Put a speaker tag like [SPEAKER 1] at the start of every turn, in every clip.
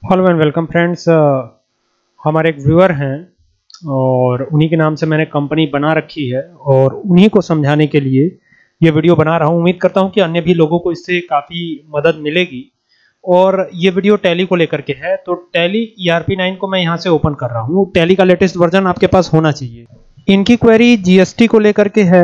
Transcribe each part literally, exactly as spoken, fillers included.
[SPEAKER 1] Hello and welcome friends. हमारे एक viewer हैं और उन्हीं के नाम से मैंने कंपनी बना रखी है और उन्हीं को समझाने के लिए ये वीडियो बना रहा हूँ। उम्मीद करता हूँ कि अन्य भी लोगों को इससे काफ़ी मदद मिलेगी। और ये वीडियो टैली को लेकर के है, तो Tally E R P nine को मैं यहाँ से ओपन कर रहा हूँ। टैली का लेटेस्ट वर्जन आपके पास होना चाहिए। इनकी क्वेरी जी एस टी को लेकर के है,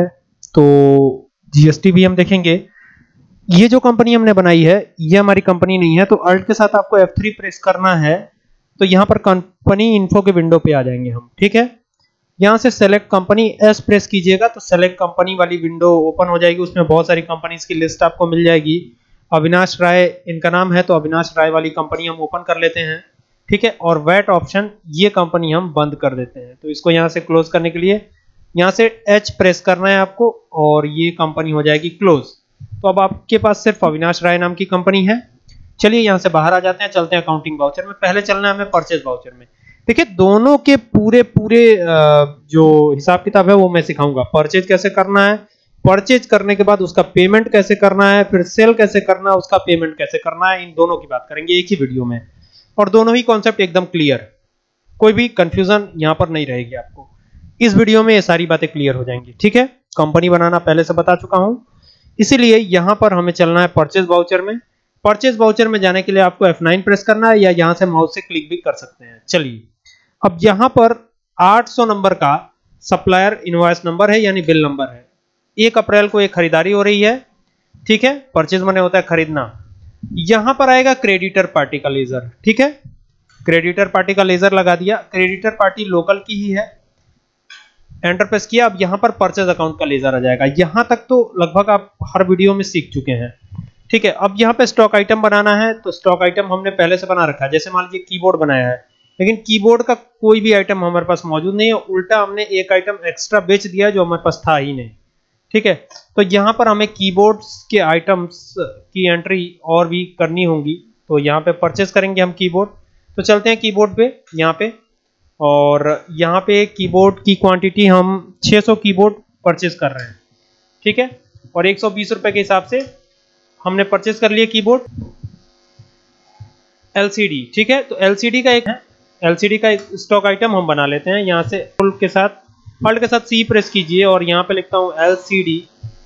[SPEAKER 1] तो जी एस टी भी हम देखेंगे। ये जो कंपनी हमने बनाई है ये हमारी कंपनी नहीं है, तो अल्ट के साथ आपको एफ थ्री प्रेस करना है तो यहाँ पर कंपनी इन्फो के विंडो पे आ जाएंगे हम। ठीक है, यहाँ से सेलेक्ट कंपनी एस प्रेस कीजिएगा तो सेलेक्ट कंपनी वाली विंडो ओपन हो जाएगी। उसमें बहुत सारी कंपनीज की लिस्ट आपको मिल जाएगी। अविनाश राय इनका नाम है, तो अविनाश राय वाली कंपनी हम ओपन कर लेते हैं। ठीक है, और वैट ऑप्शन ये कंपनी हम बंद कर देते हैं। तो इसको यहाँ से क्लोज करने के लिए यहाँ से एच प्रेस करना है आपको और ये कंपनी हो जाएगी क्लोज। तो अब आपके पास सिर्फ अविनाश राय नाम की कंपनी है। चलिए यहाँ से बाहर आ जाते हैं, चलते हैं अकाउंटिंग वाउचर में। पहले चलना है हमें परचेज वाउचर में। देखिए दोनों के पूरे पूरे जो हिसाब किताब है वो मैं सिखाऊंगा। परचेज कैसे करना है, परचेज करने के बाद उसका पेमेंट कैसे करना है, फिर सेल कैसे करना है, उसका पेमेंट कैसे करना है, इन दोनों की बात करेंगे एक ही वीडियो में। और दोनों ही कॉन्सेप्ट एकदम क्लियर, कोई भी कंफ्यूजन यहाँ पर नहीं रहेगी आपको। इस वीडियो में ये सारी बातें क्लियर हो जाएंगी। ठीक है, कंपनी बनाना पहले से बता चुका हूं, इसीलिए यहां पर हमें चलना है परचेज वाउचर में। परचेज वाउचर में जाने के लिए आपको एफ नाइन प्रेस करना है या यहां से माउस से क्लिक भी कर सकते हैं। चलिए, अब यहां पर आठ सौ नंबर का सप्लायर इनवॉइस नंबर है यानी बिल नंबर है। एक अप्रैल को एक खरीदारी हो रही है। ठीक है, परचेज माने होता है खरीदना। यहां पर आएगा क्रेडिटर पार्टी का लेजर। ठीक है, क्रेडिटर पार्टी का लेजर लगा दिया। क्रेडिटर पार्टी लोकल की ही है, एंटर प्रेस किया। अब यहां पर परचेज अकाउंट का लेजर आ जाएगा। यहां तक तो लगभग आप हर वीडियो में सीख चुके हैं। ठीक है, अब यहां पे स्टॉक आइटम बनाना है, तो स्टॉक आइटम हमने पहले से बना रखा है। जैसे मान लीजिए कीबोर्ड बनाया है, लेकिन कीबोर्ड का कोई भी आइटम हमारे पास मौजूद नहीं है, उल्टा हमने एक आइटम एक्स्ट्रा बेच दिया जो हमारे पास था ही नहीं। ठीक है, तो यहां पर हमें कीबोर्ड्स के आइटम्स की एंट्री और भी करनी होंगी, तो यहां पे परचेज करेंगे हम कीबोर्ड। तो चलते हैं कीबोर्ड पे यहाँ पे, और यहाँ पे कीबोर्ड की क्वांटिटी हम छह सौ कीबोर्ड परचेज कर रहे हैं। ठीक है, और एक सौ बीस रुपए के हिसाब से हमने परचेज कर लिया कीबोर्ड। एलसीडी, ठीक है, तो एलसीडी का एक है, एलसीडी का एक स्टॉक आइटम हम बना लेते हैं। यहाँ से फुल के साथ अल्ट के साथ सी प्रेस कीजिए और यहाँ पे लिखता हूँ एलसीडी।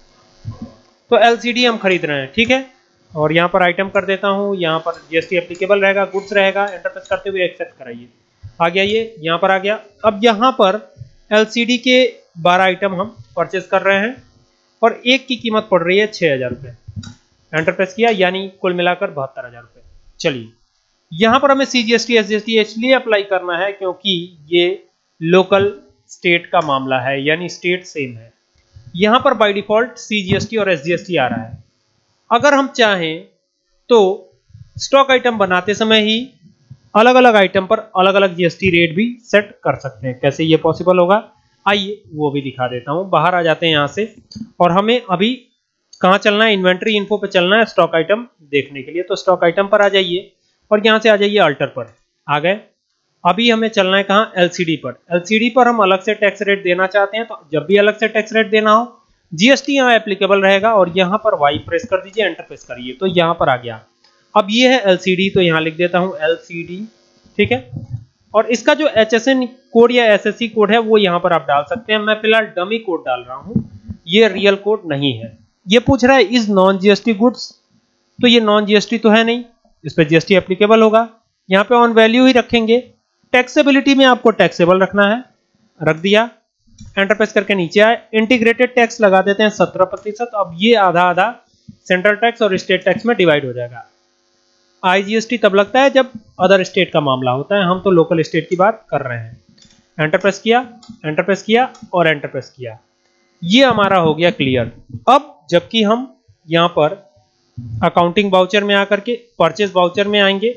[SPEAKER 1] तो एलसीडी हम खरीद रहे हैं। ठीक है, और यहाँ पर आइटम कर देता हूँ, यहाँ पर जीएसटी एप्लीकेबल रहेगा, गुड्स रहेगा। एंटर प्रेस करते हुए एक्सेप्ट कराइए। आ गया, ये यहाँ पर आ गया। अब यहाँ पर एलसीडी के बारह आइटम हम परचेज कर रहे हैं और एक की कीमत पड़ रही है छह हजार रुपये। एंटर प्रेस किया, यानी कुल मिलाकर बहत्तर हजार रुपये। चलिए, यहाँ पर हमें सीजीएसटी एसजीएसटी इसलिए अप्लाई करना है क्योंकि ये लोकल स्टेट का मामला है, यानी स्टेट सेम है। यहाँ पर बाय डिफॉल्ट सीजीएसटी और एसजीएसटी आ रहा है। अगर हम चाहें तो स्टॉक आइटम बनाते समय ही अलग अलग आइटम पर अलग अलग जीएसटी रेट भी सेट कर सकते हैं। कैसे ये पॉसिबल होगा, आइए वो भी दिखा देता हूं। बाहर आ जाते हैं यहां से, और हमें अभी कहां चलना है, इन्वेंट्री इन्फो पे चलना है स्टॉक आइटम देखने के लिए। तो स्टॉक आइटम पर आ जाइए और यहां से आ जाइए अल्टर पर। आ गए, अभी हमें चलना है कहां, एलसीडी पर। एलसीडी पर हम अलग से टैक्स रेट देना चाहते हैं, तो जब भी अलग से टैक्स रेट देना हो जीएसटी यहाँ एप्लीकेबल रहेगा और यहाँ पर वाई प्रेस कर दीजिए, एंटर प्रेस करिए, तो यहाँ पर आ गया। अब ये है एलसीडी, तो यहाँ लिख देता हूँ एलसीडी। ठीक है, और इसका जो एचएसएन कोड या एसएससी कोड है वो यहाँ पर आप डाल सकते हैं। मैं फिलहाल डमी कोड डाल रहा हूँ, ये रियल कोड नहीं है। ये पूछ रहा है इज नॉन जीएसटी गुड्स, तो ये नॉन जीएसटी तो है नहीं, इस पे जीएसटी एप्लीकेबल होगा। यहाँ पे ऑन वैल्यू ही रखेंगे। टैक्सेबिलिटी में आपको टैक्सेबल रखना है, रख दिया। एंटर प्रेस करके नीचे आए, इंटीग्रेटेड टैक्स लगा देते हैं सत्रह प्रतिशत। अब ये आधा आधा सेंट्रल टैक्स और स्टेट टैक्स में डिवाइड हो जाएगा। आईजीएसटी तब लगता है जब अदर स्टेट का मामला होता है, हम तो लोकल स्टेट की बात कर रहे हैं। एंटर प्रेस किया, एंटर प्रेस किया और एंटर प्रेस किया, ये हमारा हो गया क्लियर। अब जबकि हम यहां पर अकाउंटिंग वाउचर में आकर के परचेज वाउचर में आएंगे,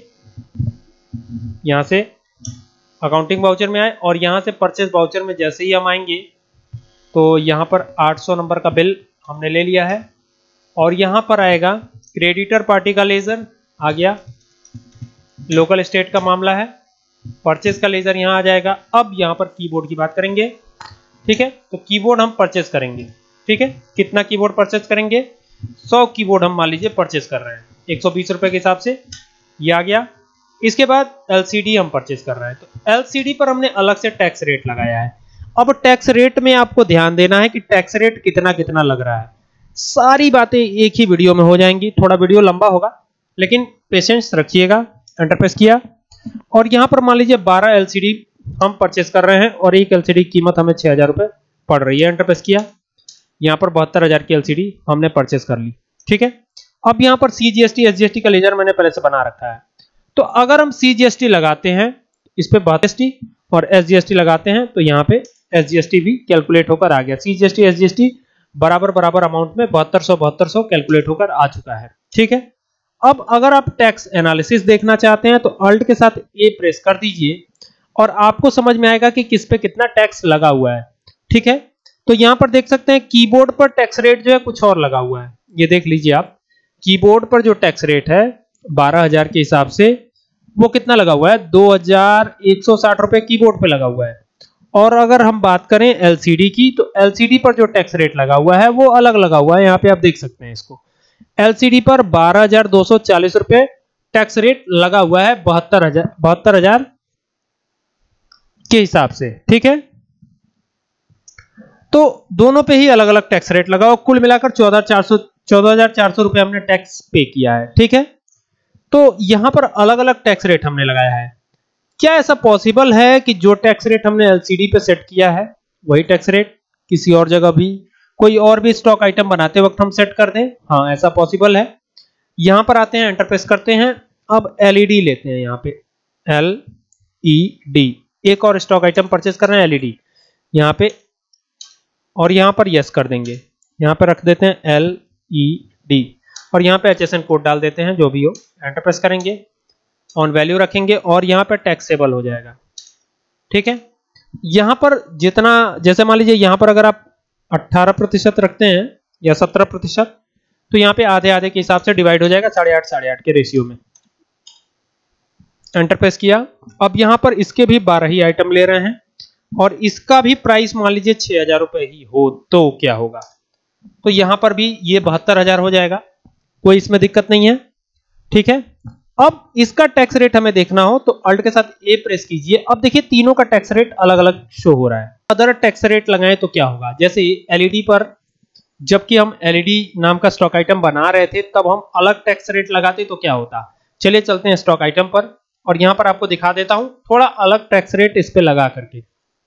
[SPEAKER 1] यहां से अकाउंटिंग वाउचर में आए और यहां से परचेज वाउचर में जैसे ही हम आएंगे तो यहां पर आठ सौ नंबर का बिल हमने ले लिया है और यहां पर आएगा क्रेडिटर पार्टी का लेजर आ गया, लोकल स्टेट का मामला है, परचेज का लेजर यहां आ जाएगा। अब यहां पर कीबोर्ड की बात करेंगे। ठीक है, तो कीबोर्ड हम परचेज करेंगे। ठीक है, कितना कीबोर्ड परचेज करेंगे, सौ कीबोर्ड हम मान लीजिए परचेज कर रहे हैं एक सौ बीस रुपए के हिसाब से। ये आ गया। इसके बाद एलसीडी हम परचेज कर रहे हैं, तो एलसीडी पर हमने अलग से टैक्स रेट लगाया है। अब टैक्स रेट में आपको ध्यान देना है कि टैक्स रेट कितना कितना लग रहा है। सारी बातें एक ही वीडियो में हो जाएंगी, थोड़ा वीडियो लंबा होगा लेकिन पेशेंस रखिएगा। एंटर प्रेस किया और यहां पर मान लीजिए बारह एलसीडी हम परचेज कर रहे हैं और एक एलसीडी की कीमत हमें छह हजार रुपए पड़ रही है। एंटर प्रेस किया, यहां पर बहत्तर हजार की एलसीडी हमने परचेज कर ली। ठीक है, अब यहां पर सीजीएसटी एसजीएसटी का लेजर मैंने पहले से बना रखा है, तो अगर हम सीजीएसटी लगाते हैं इस पे बहत्तर और एसजीएसटी लगाते हैं तो यहाँ पे एसजीएसटी भी कैलकुलेट होकर आ गया। सीजीएसटी एसजीएसटी बराबर बराबर अमाउंट में बहत्तर सौ बहत्तर सौ कैलकुलेट होकर आ चुका है। ठीक है, अब अगर आप टैक्स एनालिसिस देखना चाहते हैं तो अल्ट के साथ ए प्रेस कर दीजिए और आपको समझ में आएगा कि किस पे कितना टैक्स लगा हुआ है। ठीक है, तो यहां पर देख सकते हैं कीबोर्ड पर टैक्स रेट जो है कुछ और लगा हुआ है, ये देख लीजिए आप। कीबोर्ड पर जो टैक्स रेट है बारह हजार के हिसाब से वो कितना लगा हुआ है, दो हजार एक सौ साठ रुपए कीबोर्ड पे लगा हुआ है। और अगर हम बात करें एलसीडी की तो एलसीडी पर जो टैक्स रेट लगा हुआ है वो अलग लगा हुआ है, यहाँ पे आप देख सकते हैं इसको। एलसीडी पर बारह हजार दो सौ चालीस रुपए टैक्स रेट लगा हुआ है बहत्तर हजार बहत्तर हजार के हिसाब से। ठीक है, तो दोनों पे ही अलग अलग टैक्स रेट लगा और कुल मिलाकर चौदह चार सौ चौदह हजार चार सौ रुपए हमने टैक्स पे किया है। ठीक है, तो यहां पर अलग अलग टैक्स रेट हमने लगाया है। क्या ऐसा पॉसिबल है कि जो टैक्स रेट हमने एलसीडी पे सेट किया है वही टैक्स रेट किसी और जगह भी कोई और भी स्टॉक आइटम बनाते वक्त हम सेट कर दें? हाँ, ऐसा पॉसिबल है। यहां पर आते हैं, एंटर प्रेस करते हैं। अब एलईडी लेते हैं, यहाँ पे एल ई डी एक और स्टॉक आइटम परचेज कर रहे हैं एलईडी यहाँ पे, और यहां पर यस कर देंगे। यहां पर रख देते हैं एल ई डी और यहां पे एचएसएन कोड डाल देते हैं जो भी हो। एंटर प्रेस करेंगे, ऑन वैल्यू रखेंगे और यहां पर टैक्सेबल हो जाएगा। ठीक है, यहां पर जितना, जैसे मान लीजिए यहां पर अगर आप अठारह प्रतिशत रखते हैं या सत्रह प्रतिशत तो यहां पे आधे आधे के हिसाब से डिवाइड हो जाएगा, साढ़े आठ साढ़े आठ के रेशियो में। एंटर प्रेस किया, अब यहां पर इसके भी बारह ही आइटम ले रहे हैं और इसका भी प्राइस मान लीजिए छह हजार रुपए ही हो तो क्या होगा, तो यहां पर भी ये बहत्तर हजार हो जाएगा, कोई इसमें दिक्कत नहीं है। ठीक है, अब इसका टैक्स रेट हमें देखना हो तो अल्ट के साथ ए प्रेस कीजिए। अब देखिए तीनों का टैक्स रेट अलग अलग शो हो रहा है। अदर टैक्स रेट लगाएं तो क्या होगा, जैसे एलईडी पर जबकि हम एलईडी नाम का स्टॉक आइटम बना रहे थे तब हम अलग टैक्स रेट लगाते तो क्या होता। चलिए चलते हैं स्टॉक आइटम पर और यहां पर आपको दिखा देता हूं थोड़ा अलग टैक्स रेट इस पे लगा करके।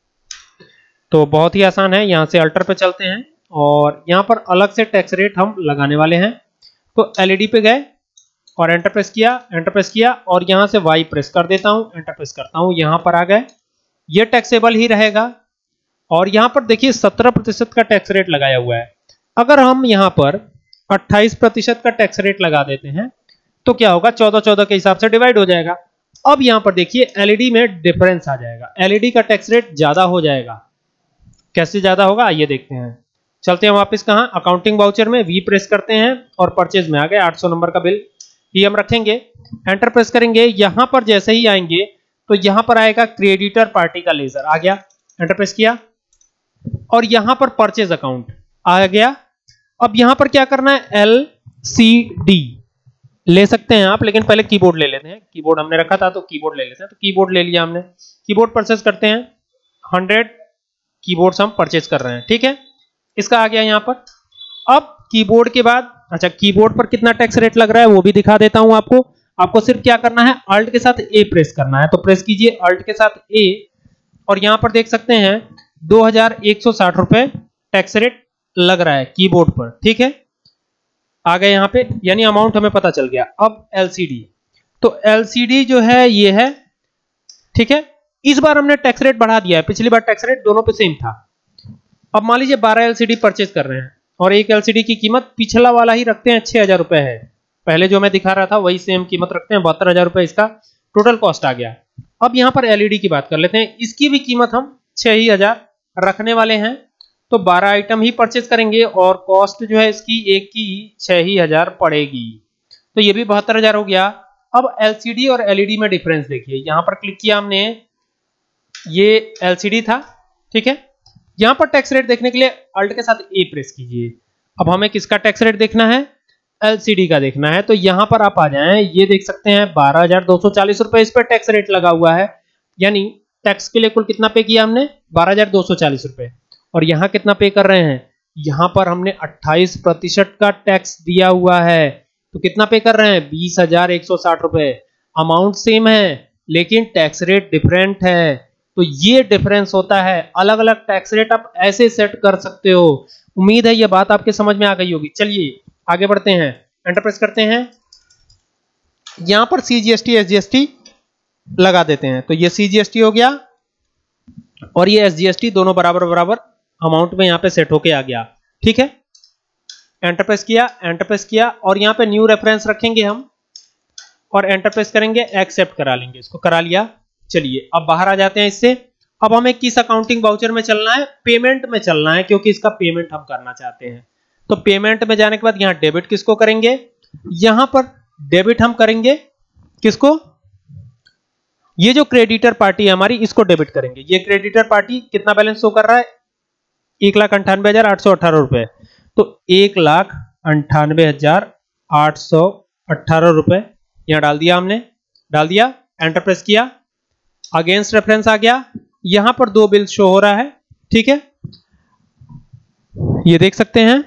[SPEAKER 1] तो बहुत ही आसान है, यहां से अल्टर पे चलते हैं और यहां पर अलग से टैक्स रेट हम लगाने वाले हैं। तो एलईडी पे गए और एंटर प्रेस किया, एंटर प्रेस किया और यहां से वाई प्रेस कर देता हूं, एंटर प्रेस करता हूं, यहां पर आ गए, ये टैक्सेबल ही रहेगा। और यहां पर देखिए सत्रह प्रतिशत का टैक्स रेट लगाया हुआ है। अगर हम यहां पर अट्ठाईस प्रतिशत का टैक्स रेट लगा देते हैं तो क्या होगा, चौदह चौदह के हिसाब से डिवाइड हो जाएगा। अब यहां पर देखिए एलईडी में डिफरेंस आ जाएगा, एलईडी का टैक्स रेट ज्यादा हो जाएगा। कैसे ज्यादा होगा आइए देखते हैं। चलते हैं वापस कहां, अकाउंटिंग वाउचर में वी प्रेस करते हैं और परचेज में आ गए आठ सौ नंबर का बिल, ये हम रखेंगे। एंटर प्रेस करेंगे, यहां पर जैसे ही आएंगे तो यहां पर आएगा क्रेडिटर पार्टी का लेजर, आ गया। एंटर प्रेस किया और यहां पर परचेज अकाउंट आ गया। अब यहां पर क्या करना है, एल सी डी ले सकते हैं आप, लेकिन पहले कीबोर्ड ले लेते हैं। कीबोर्ड हमने रखा था तो कीबोर्ड ले लेते हैं, तो कीबोर्ड ले लिया हमने। कीबोर्ड परचेज करते हैं, हंड्रेड कीबोर्ड्स हम परचेज कर रहे हैं। ठीक है, इसका आ गया यहां पर। अब कीबोर्ड के बाद, अच्छा कीबोर्ड पर कितना टैक्स रेट लग रहा है वो भी दिखा देता हूं आपको। आपको सिर्फ क्या करना है, अल्ट के साथ ए प्रेस करना है, तो प्रेस कीजिए अल्ट के साथ ए और यहां पर देख सकते हैं दो हजार एक सौ साठ रुपए टैक्स रेट लग रहा है कीबोर्ड पर। ठीक है, आ गए यहां पे, यानी अमाउंट हमें पता चल गया। अब एलसीडी, तो एलसीडी जो है ये है। ठीक है, इस बार हमने टैक्स रेट बढ़ा दिया है, पिछली बार टैक्स रेट दोनों पे सेम था। अब मान लीजिए बारह एलसीडी परचेज कर रहे हैं और एक एलसीडी की कीमत पिछला वाला ही रखते हैं, छह हजार रुपए है। पहले जो मैं दिखा रहा था वही सेम कीमत रखते हैं, बहत्तर हजार रुपए इसका टोटल कॉस्ट आ गया। अब यहां पर एलईडी की बात कर लेते हैं, इसकी भी कीमत हम छह ही हजार रखने वाले हैं, तो बारह आइटम ही परचेज करेंगे और कॉस्ट जो है इसकी एक की छह ही हजार पड़ेगी, तो ये भी बहत्तर हजार हो गया। अब एलसीडी और एलईडी में डिफरेंस देखिए, यहां पर क्लिक किया हमने, ये एलसीडी था। ठीक है, यहां पर टैक्स रेट देखने के लिए अल्ट के साथ ए प्रेस कीजिए। अब हमें किसका टैक्स रेट देखना है, एलसीडी का देखना है तो यहां पर आप आ जाएं, ये देख सकते हैं बारह हजार दो सौ चालीस रुपए इस पर टैक्स रेट लगा हुआ है, यानी टैक्स के लिए कुल कितना पे किया हमने, बारह हजार दो सौ चालीस रुपए। और यहां कितना पे कर रहे हैं, यहां पर हमने अट्ठाईस प्रतिशत का टैक्स दिया हुआ है, तो कितना पे कर रहे हैं, बीस हजार एक सौ साठ रुपए। अमाउंट सेम है लेकिन टैक्स रेट डिफरेंट है, तो ये डिफरेंस होता है। अलग अलग टैक्स रेट आप ऐसे सेट कर सकते हो। उम्मीद है ये बात आपके समझ में आ गई होगी। चलिए आगे बढ़ते हैं, एंटर प्रेस करते हैं, यहां पर सीजीएसटी एसजीएसटी लगा देते हैं, तो ये सीजीएसटी हो गया और ये एसजीएसटी दोनों बराबर बराबर अमाउंट में यहां पे सेट होके आ गया। ठीक है, एंटर प्रेस किया, एंटर प्रेस किया और यहां पे न्यू रेफरेंस रखेंगे हम और एंटर प्रेस करेंगे, एक्सेप्ट करा लेंगे, इसको करा लिया। चलिए अब बाहर आ जाते हैं इससे। अब हमें किस अकाउंटिंग वाउचर में चलना है, पेमेंट में चलना है, क्योंकि इसका पेमेंट हम करना चाहते हैं। तो पेमेंट में जाने के बाद यहां डेबिट किसको करेंगे, यहां पर डेबिट हम करेंगे किसको, ये जो क्रेडिटर पार्टी है हमारी, इसको डेबिट करेंगे। ये क्रेडिटर पार्टी कितना बैलेंस शो कर रहा है, एक लाख अंठानवे हजार आठ सौ अठारह रुपए, तो एक लाख अंठानवे हजार आठ सौ अठारह रुपए यहां डाल दिया हमने, डाल दिया, एंटर प्रेस किया, अगेंस्ट रेफरेंस आ गया, यहां पर दो बिल शो हो रहा है। ठीक है, ये देख सकते हैं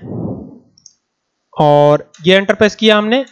[SPEAKER 1] और ये एंटर प्रेस किया हमने,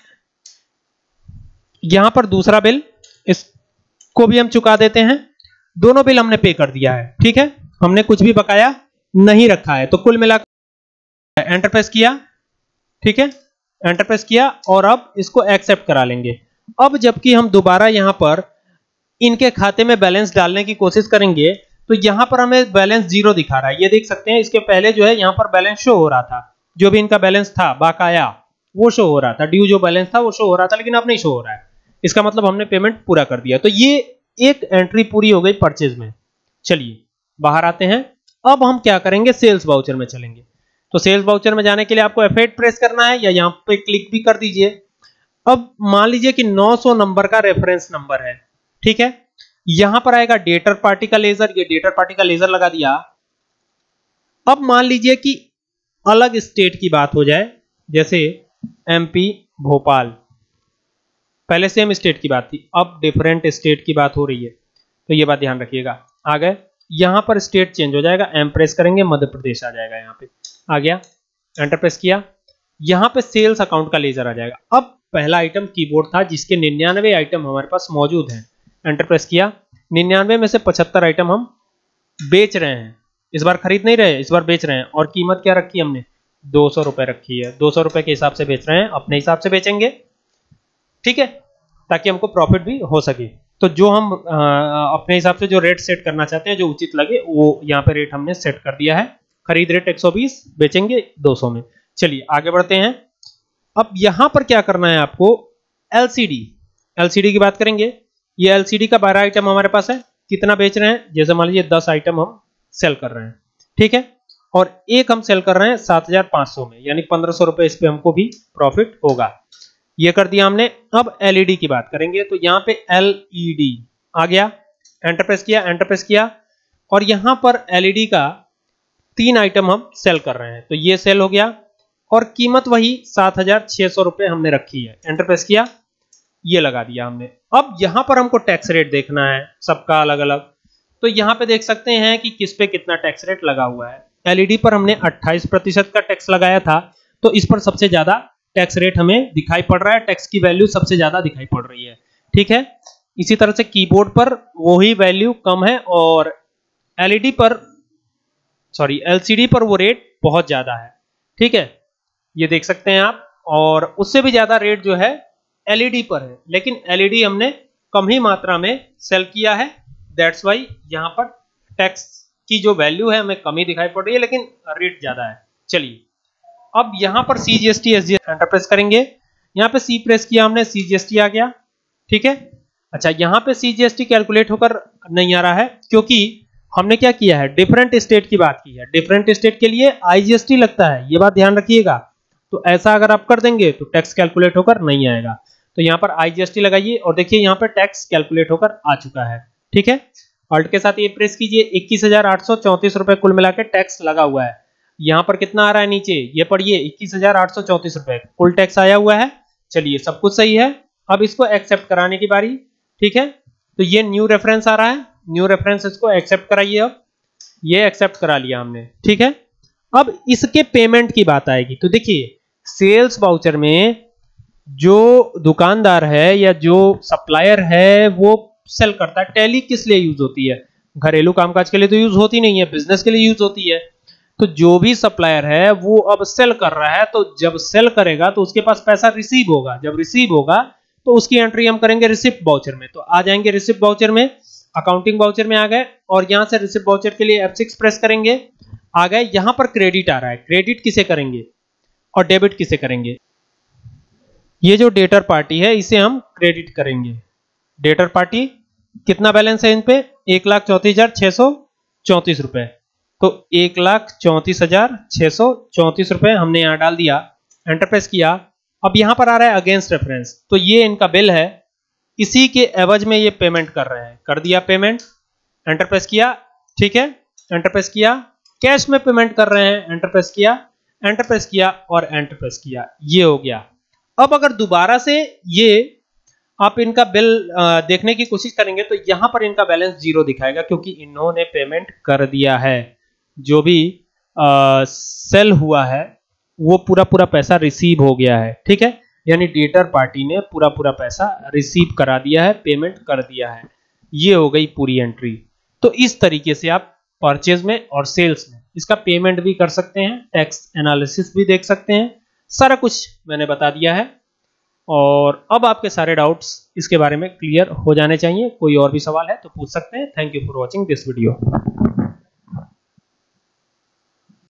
[SPEAKER 1] यहां पर दूसरा बिल, इसको भी हम चुका देते हैं। दोनों बिल हमने पे कर दिया है। ठीक है, हमने कुछ भी बकाया नहीं रखा है, तो कुल मिलाकर एंटर प्रेस किया। ठीक है, एंटर प्रेस किया और अब इसको एक्सेप्ट करा लेंगे। अब जबकि हम दोबारा यहां पर इनके खाते में बैलेंस डालने की कोशिश करेंगे तो यहां पर हमें बैलेंस जीरो दिखा रहा है, ये देख सकते हैं। इसके पहले जो है यहां पर बैलेंस शो हो रहा था, जो भी इनका बैलेंस था बकाया वो शो हो रहा था, ड्यू जो बैलेंस था वो शो हो रहा था, लेकिन अब नहीं शो हो रहा है। इसका मतलब हमने पेमेंट पूरा कर दिया, तो ये एक एंट्री पूरी हो गई परचेज में। चलिए बाहर आते हैं, अब हम क्या करेंगे, सेल्स वाउचर में चलेंगे। तो सेल्स वाउचर में जाने के लिए आपको एफ एट प्रेस करना है या यहां पे क्लिक भी कर दीजिए। अब मान लीजिए कि नौ सौ नंबर का रेफरेंस नंबर है। ठीक है, यहां पर आएगा डेटर पार्टी का लेजर, ये डेटर पार्टी का लेजर लगा दिया। अब मान लीजिए कि अलग स्टेट की बात हो जाए, जैसे एमपी भोपाल, पहले सेम स्टेट की बात थी, अब डिफरेंट स्टेट की बात हो रही है, तो ये बात ध्यान रखिएगा। आ गए, यहां पर स्टेट चेंज हो जाएगा, एम प्रेस करेंगे, मध्य प्रदेश आ जाएगा, यहां पे आ गया, एंटर प्रेस किया, यहां पे सेल्स अकाउंट का लेजर आ जाएगा। अब पहला आइटम कीबोर्ड था जिसके निन्यानवे आइटम हमारे पास मौजूद हैं, एंटर प्रेस किया, निन्यानवे में से पचहत्तर आइटम हम बेच रहे हैं, इस बार खरीद नहीं रहे, इस बार बेच रहे हैं। और कीमत क्या रखी हमने, दो सौ रुपए रखी है, दो सौ रुपए के हिसाब से बेच रहे हैं, अपने हिसाब से बेचेंगे। ठीक है, ताकि हमको प्रॉफिट भी हो सके। तो जो हम आ, अपने हिसाब से जो रेट सेट करना चाहते हैं, जो उचित लगे, वो यहाँ पे रेट हमने सेट कर दिया है। खरीद रेट एक सौ बीस, बेचेंगे दो सौ में। चलिए आगे बढ़ते हैं। अब यहां पर क्या करना है आपको, एलसीडी, एलसीडी की बात करेंगे। ये एलसीडी का बारह आइटम हमारे पास है, कितना बेच रहे हैं, जैसे मान लीजिए दस आइटम हम सेल कर रहे हैं। ठीक है, और एक हम सेल कर रहे हैं सात हजार पांच सौ में, यानी पंद्रह सौ रुपए इस पे हमको भी प्रॉफिट होगा। ये कर दिया हमने। अब एलईडी की बात करेंगे, तो यहाँ पे एलईडी आ गया, एंटर प्रेस किया, एंटर प्रेस किया, और यहां पर एलईडी का तीन आइटम हम सेल कर रहे हैं, तो ये सेल हो गया और कीमत वही सात हजार छह सौ रुपए हमने रखी है, एंटर प्रेस किया, ये लगा दिया हमने। अब यहां पर हमको टैक्स रेट देखना है, सबका अलग अलग, तो यहां पे देख सकते हैं कि किस पे कितना टैक्स रेट लगा हुआ है। एलईडी पर हमने अट्ठाईस प्रतिशत का टैक्स लगाया था, तो इस पर सबसे ज्यादा टैक्स रेट हमें दिखाई पड़ रहा है, टैक्स की वैल्यू सबसे ज्यादा दिखाई पड़ रही है। ठीक है, इसी तरह से कीबोर्ड पर वही वैल्यू कम है और एलईडी पर सॉरी एलसीडी पर वो रेट बहुत ज्यादा है। ठीक है, ये देख सकते हैं आप, और उससे भी ज्यादा रेट जो है एलईडी पर है, लेकिन एलईडी हमने कम ही मात्रा में सेल किया है, दैट्स वाई यहां पर टैक्स की जो वैल्यू है हमें कम ही दिखाई पड़ रही है, लेकिन रेट ज्यादा है। चलिए अब यहां पर सीजीएसटी एसजीएसटी एंटर प्रेस करेंगे, यहां पे सी प्रेस किया हमने, सीजीएसटी आ गया। ठीक है, अच्छा यहां पे सीजीएसटी कैलकुलेट होकर नहीं आ रहा है, क्योंकि हमने क्या किया है, डिफरेंट स्टेट की बात की है। डिफरेंट स्टेट के लिए आईजीएसटी लगता है, ये बात ध्यान रखिएगा। तो ऐसा अगर आप कर देंगे तो टैक्स कैलकुलेट होकर नहीं आएगा, तो यहाँ पर आईजीएसटी लगाइए और देखिए यहाँ पर टैक्स कैलकुलेट होकर आ चुका है। ठीक है, अल्ट के साथ ये प्रेस कीजिए, इक्कीस हजार आठ सौ चौंतीस रुपए कुल मिला के टैक्स लगा हुआ है। यहां पर कितना आ रहा है नीचे, ये पढ़िए इक्कीस हजार आठ सौ चौंतीस रुपए कुल टैक्स आया हुआ है। चलिए सब कुछ सही है, अब इसको एक्सेप्ट कराने की बारी। ठीक है, तो ये न्यू रेफरेंस आ रहा है, न्यू रेफरेंस इसको एक्सेप्ट कराइए। अब ये एक्सेप्ट करा लिया हमने। ठीक है, अब इसके पेमेंट की बात आएगी। तो देखिए सेल्स वाउचर में जो दुकानदार है या जो सप्लायर है वो सेल करता है, टैली किस लिए यूज होती है, घरेलू कामकाज के लिए तो यूज होती नहीं है, बिजनेस के लिए यूज होती है। तो जो भी सप्लायर है वो अब सेल कर रहा है, तो जब सेल करेगा तो उसके पास पैसा रिसीव होगा, जब रिसीव होगा तो उसकी एंट्री हम करेंगे रिसिप्ट वाउचर में। तो आ जाएंगे रिसिप्ट वाउचर में, अकाउंटिंग वाउचर में आ गए, और यहां से रिसिप्ट वाउचर के लिए एफ सिक्स प्रेस करेंगे, आ गए। यहां पर क्रेडिट आ रहा है, क्रेडिट किसे करेंगे और डेबिट किसे करेंगे, ये जो डेटर पार्टी है इसे हम क्रेडिट करेंगे। डेटर पार्टी कितना बैलेंस है इन पे, एक लाख चौंतीस हजार छह सौ चौंतीस रुपए। तो एक लाख चौंतीस हजार छह सौ चौंतीस रुपए हमने यहां डाल दिया, एंटर प्रेस किया। अब यहां पर आ रहा है अगेंस्ट रेफरेंस, तो ये इनका बिल है, इसी के एवज में ये पेमेंट कर रहे हैं, कर दिया पेमेंट, एंटर प्रेस किया। ठीक है, एंटर प्रेस किया, कैश में पेमेंट कर रहे हैं, एंटर प्रेस किया, एंटर प्रेस किया और एंटर प्रेस किया, ये हो गया। अब अगर दोबारा से ये आप इनका बिल देखने की कोशिश करेंगे तो यहां पर इनका बैलेंस जीरो दिखाएगा, क्योंकि इन्होंने पेमेंट कर दिया है, जो भी आ, सेल हुआ है वो पूरा पूरा पैसा रिसीव हो गया है। ठीक है, यानी डेटर पार्टी ने पूरा पूरा पैसा रिसीव करा दिया है, पेमेंट कर दिया है, ये हो गई पूरी एंट्री। तो इस तरीके से आप परचेज में और सेल्स में इसका पेमेंट भी कर सकते हैं, टैक्स एनालिसिस भी देख सकते हैं, सारा कुछ मैंने बता दिया है। और अब आपके सारे डाउट्स इसके बारे में क्लियर हो जाने चाहिए। कोई और भी सवाल है तो पूछ सकते हैं। Thank you for watching this video.